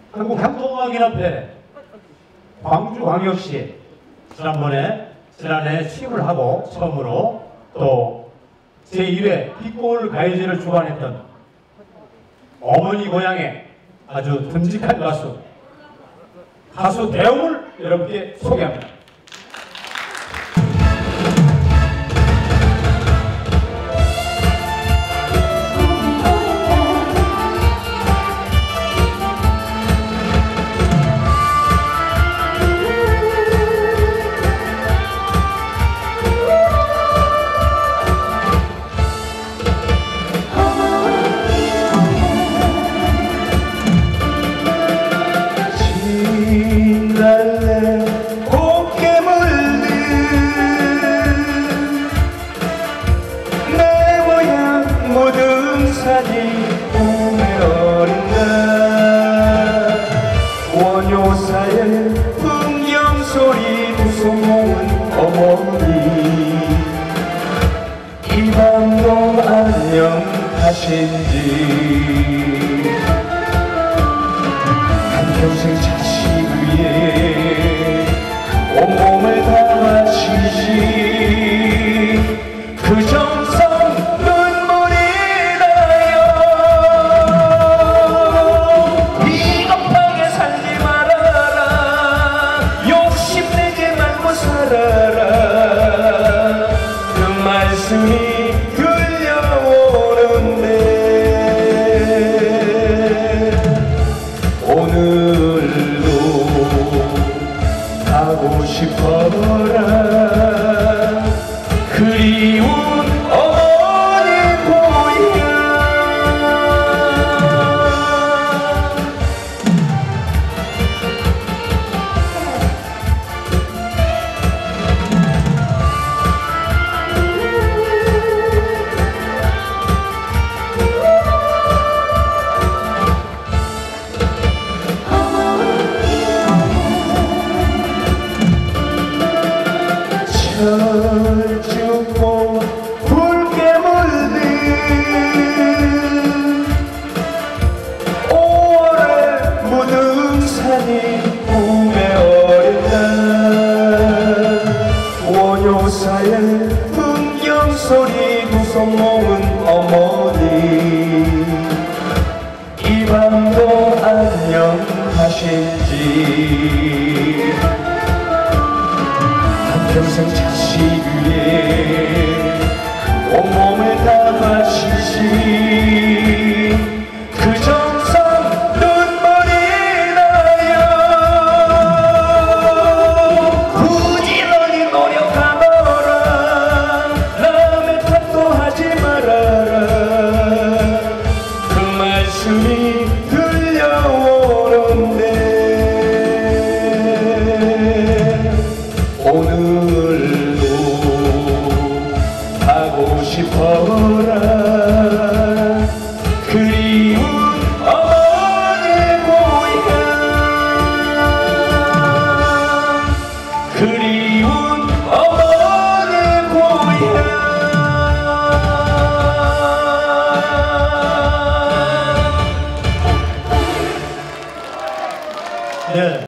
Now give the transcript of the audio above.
한국향통음악연합회 광주광역시 지난해 취임을 하고 처음으로 또 제1회 빛골 가요제를 주관했던 어머니 고향의 아주 듬직한 가수 대웅을 여러분께 소개합니다. 원효사의 풍경소리 두손모은 어머니 이 밤도 안녕하신지 한평생 자식 위에 온몸을 다 바치시 그 정성 눈물이 나요. 비겁하게 살지 말아라, 욕심내지 말고 살아라, 그 말씀이 들려오는데 오늘도 가고 싶어라. 그리운 어머니 고향. 철쭉꽃 붉게 물든 5월의 무등산이 꿈에 어린다. 원효사의 풍경소리 두손 모은 어머니 이 밤도 안녕하신지 평생 자식 위에 온몸을 다 바치시 그 정성 눈물이 나요. 부지런히 노력하너라, 남의 탓도 하지 말아라, 그 말씀이 들려오는데 오늘도 가고 싶어라. 그리운 어머니 고향, 그리운 어머니 고향. 네.